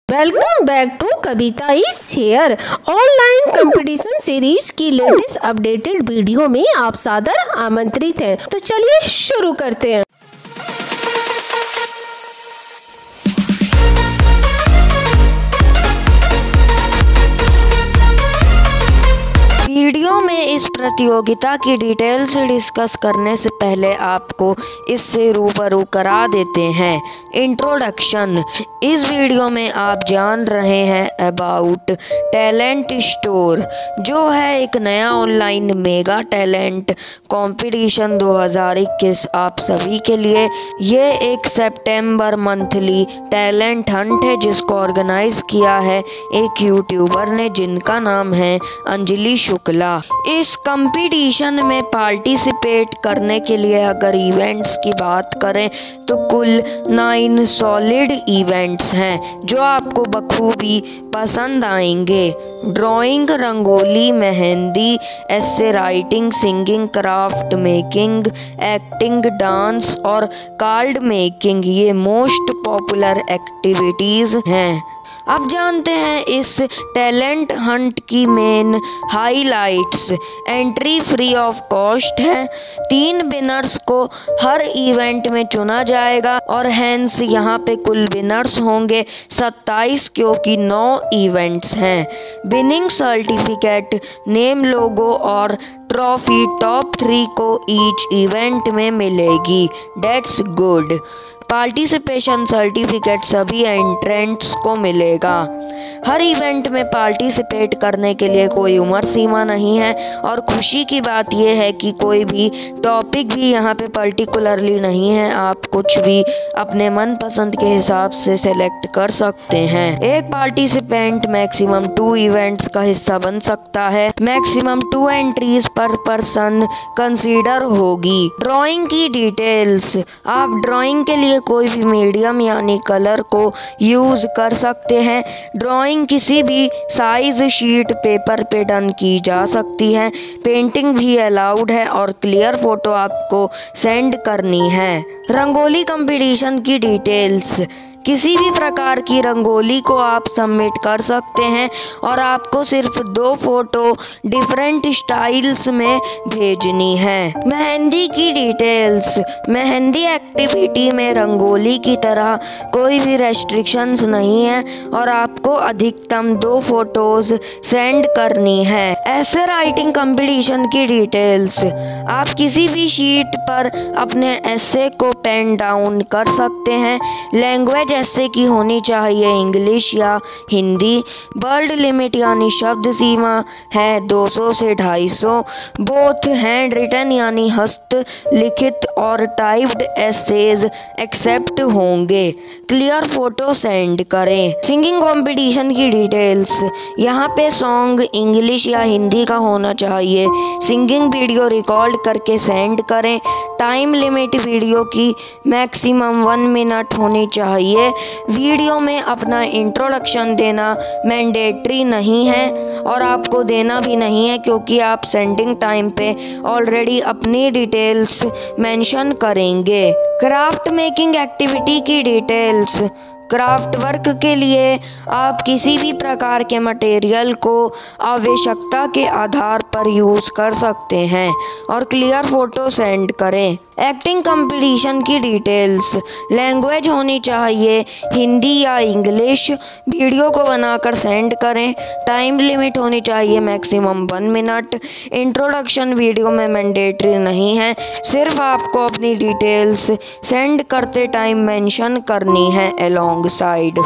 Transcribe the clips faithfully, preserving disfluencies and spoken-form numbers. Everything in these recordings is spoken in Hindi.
Welcome back to Kavita is here online competition series की लेटेस्ट अपडेटेड वीडियो में आप सादर आमंत्रित हैं। तो चलिए शुरू करते हैं। वीडियो में इस प्रतियोगिता की डिटेल्स डिस्कस करने से पहले आपको इससे रूबरू करा देते हैं। इंट्रोडक्शन। इस वीडियो में आप जान रहे हैं अबाउट टैलेंट स्टोर, जो है एक नया ऑनलाइन मेगा टैलेंट कंपटीशन दो हज़ार इक्कीस आप सभी के लिए। ये एक सितंबर मंथली टैलेंट हंट है जिसको ऑर्गेनाइज किया है एक यूट्यूबर ने जिनका नाम है अंजलि शुक्ला। इस कंपटीशन में पार्टिसिपेट करने के लिए अगर इवेंट्स की बात करें तो कुल नाइन सॉलिड इवेंट्स हैं जो आपको बखूबी पसंद आएंगे। Drawing, rangoli, mehndi, essay writing, singing, craft making, acting, dance और कार्ड मेकिंग ये मोस्ट पॉपुलर एक्टिविटीज़ हैं। अब जानते हैं इस टैलेंट हंट की main highlights. Entry free of cost है। तीन विनर्स को हर इवेंट में चुना जाएगा और हैंस यहाँ पे कुल विनर्स होंगे सत्ताईस क्योंकि नौ इवेंट्स हैं। विनिंग सर्टिफिकेट, नेम, लोगो और ट्रॉफी टॉप थ्री को ईच इवेंट में मिलेगी। Dates good. पार्टिसिपेशन सर्टिफिकेट सभी एंट्रेंट्स को मिलेगा। हर इवेंट में पार्टिसिपेट करने के लिए कोई उम्र सीमा नहीं है और खुशी की बात यह है कि कोई भी टॉपिक भी यहाँ पे पर्टिकुलरली नहीं है। आप कुछ भी अपने मनपसंद के हिसाब से सेलेक्ट कर सकते हैं। एक पार्टिसिपेंट मैक्सिमम टू इवेंट्स का हिस्सा बन सकता है। Maximum two entries per person consider होगी। ड्राइंग की डिटेल्स। आप ड्राइंग के लिए कोई भी मीडियम यानी कलर को यूज कर सकते हैं। ड्राइंग किसी भी साइज शीट पेपर पे डन की जा सकती है। पेंटिंग भी अलाउड है और क्लियर फोटो आपको सेंड करनी है। रंगोली कंपटीशन की डिटेल्स। किसी भी प्रकार की रंगोली को आप सबमिट कर सकते हैं और आपको सिर्फ दो फोटो डिफरेंट स्टाइल्स में भेजनी है। मेहंदी की डिटेल्स। मेहंदी एक्टिविटी में रंगोली की तरह कोई भी रेस्ट्रिक्शंस नहीं है और आपको अधिकतम दो फोटोज सेंड करनी है। एस्से राइटिंग कंपटीशन की डिटेल्स। आप किसी भी शीट पर अपने एस्से को पेन डाउन कर सकते हैं। लैंग्वेज एस्से की होनी चाहिए इंग्लिश या हिंदी। वर्ड लिमिट यानी शब्द सीमा है दो सौ से ढाई सौ। बोथ हैंड रिटन यानी हस्त लिखित और टाइप्ड एसेज एक्सेप्ट होंगे। क्लियर फोटो सेंड करें। सिंगिंग कंपटीशन की डिटेल्स। यहाँ पे सॉन्ग इंग्लिश या हिंदी का होना चाहिए। सिंगिंग वीडियो रिकॉर्ड करके सेंड करें। टाइम लिमिट वीडियो की मैक्सिमम वन मिनट होनी चाहिए। वीडियो में अपना इंट्रोडक्शन देना मैंडेटरी नहीं है और आपको देना भी नहीं है क्योंकि आप सेंडिंग टाइम पे ऑलरेडी अपनी डिटेल्स मेंशन करेंगे। क्राफ्ट मेकिंग एक्टिविटी की डिटेल्स। क्राफ्ट वर्क के लिए आप किसी भी प्रकार के मटेरियल को आवश्यकता के आधार पर यूज़ कर सकते हैं और क्लियर फोटो सेंड करें। एक्टिंग कंपटीशन की डिटेल्स। लैंग्वेज होनी चाहिए हिंदी या इंग्लिश। वीडियो को बनाकर सेंड करें। टाइम लिमिट होनी चाहिए maximum one minute. Introduction video में मैंडेटरी नहीं है, सिर्फ आपको अपनी डिटेल्स सेंड करते टाइम मेंशन करनी है अलोंग साइड।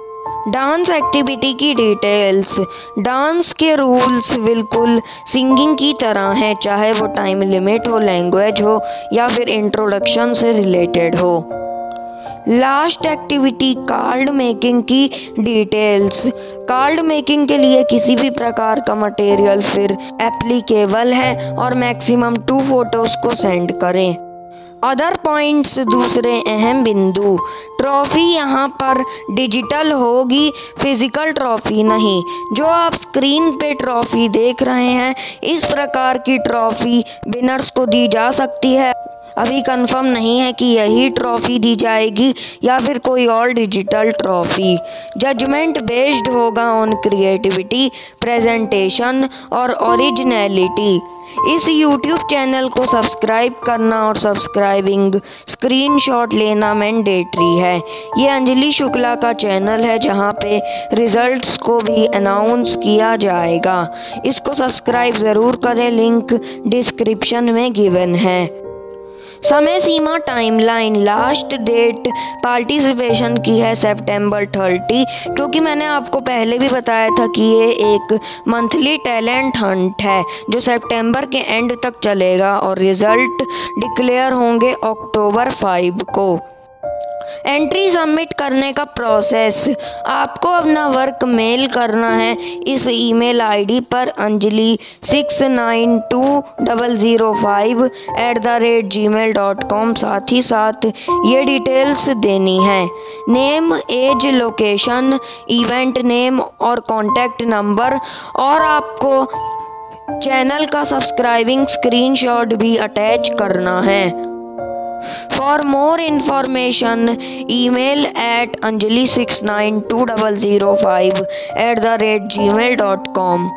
डांस एक्टिविटी की डिटेल्स। डांस के रूल्स बिल्कुल सिंगिंग की तरह हैं, चाहे वो टाइम लिमिट हो, लैंग्वेज हो या फिर इंट्रोडक्शन से रिलेटेड हो। लास्ट एक्टिविटी कार्ड मेकिंग की डिटेल्स। कार्ड मेकिंग के लिए किसी भी प्रकार का मटेरियल फिर एप्लीकेबल है और मैक्सिमम टू फोटोज को सेंड करें। Other points. दूसरे अहम बिंदु। ट्रॉफी यहाँ पर डिजिटल होगी, फिजिकल ट्रॉफी नहीं। जो आप स्क्रीन पे ट्रॉफी देख रहे हैं इस प्रकार की ट्रॉफी विनर्स को दी जा सकती है अभी कंफर्म नहीं है कि यही ट्रॉफी दी जाएगी या फिर कोई और डिजिटल ट्रॉफी। जजमेंट बेस्ड होगा ऑन क्रिएटिविटी, प्रेजेंटेशन और ओरिजिनलिटी। इस यूट्यूब चैनल को सब्सक्राइब करना और सब्सक्राइबिंग स्क्रीनशॉट लेना मैंडेटरी है। ये अंजलि शुक्ला का चैनल है जहां पे रिजल्ट्स को भी अनाउंस किया जाएगा। इसको सब्सक्राइब ज़रूर करें, लिंक डिस्क्रिप्शन में गिवन है। समय सीमा टाइमलाइन, लास्ट डेट पार्टिसिपेशन की है सितंबर तीस, क्योंकि मैंने आपको पहले भी बताया था कि ये एक मंथली टैलेंट हंट है जो सितंबर के एंड तक चलेगा और रिज़ल्ट डिक्लेयर होंगे अक्टूबर पाँच को। एंट्री सबमिट करने का प्रोसेस, आपको अपना वर्क मेल करना है इस ईमेल आईडी पर Anjali six nine two double zero five at the rate Gmail dot com. साथ ही साथ ये डिटेल्स देनी है, name, age, location, event name और कॉन्टैक्ट नंबर, और आपको चैनल का सब्सक्राइबिंग स्क्रीनशॉट भी अटैच करना है। For more information, email at anjali six nine two zero zero five at the rate gmail dot com.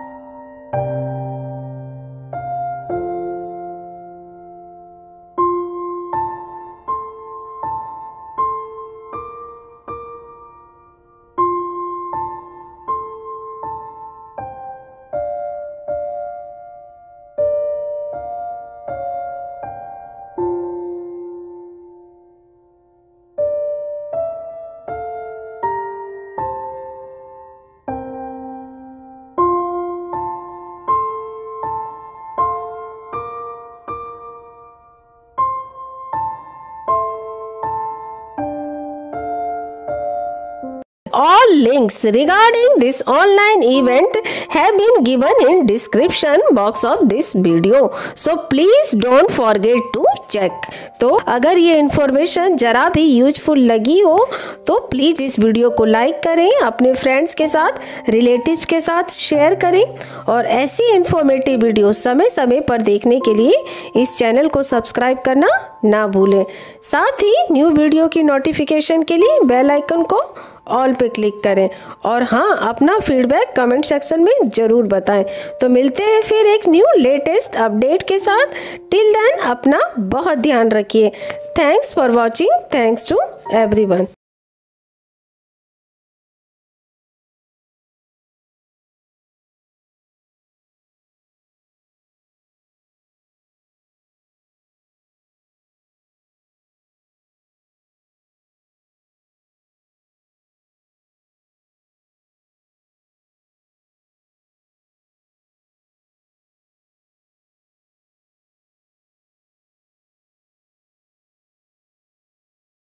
All links regarding this online event have been given in description box of this video, so please don't forget to check. तो अगर ये इन्फॉर्मेशन जरा भी यूजफुल लगी हो तो प्लीज़ इस वीडियो को लाइक करें, अपने फ्रेंड्स के साथ, रिलेटिव्स के साथ शेयर करें और ऐसी इन्फॉर्मेटिव वीडियो समय समय पर देखने के लिए इस चैनल को सब्सक्राइब करना ना भूलें। साथ ही न्यू वीडियो की नोटिफिकेशन के लिए बेल आइकन को ऑल पे क्लिक करें और हाँ, अपना फीडबैक कमेंट सेक्शन में ज़रूर बताएं। तो मिलते हैं फिर एक न्यू लेटेस्ट अपडेट के साथ। टिल देन अपना बहुत ध्यान रखिए। Thanks for watching. Thanks to everyone.